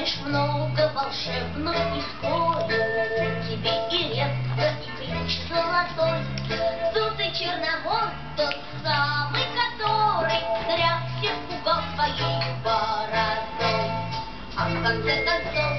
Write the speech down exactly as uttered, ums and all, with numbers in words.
знаешь много волшебной истории. Тебе и редко, и ключ золотой. Тут и Черномор, тот самый, который зря всех пугал своей бородой. А в конце концов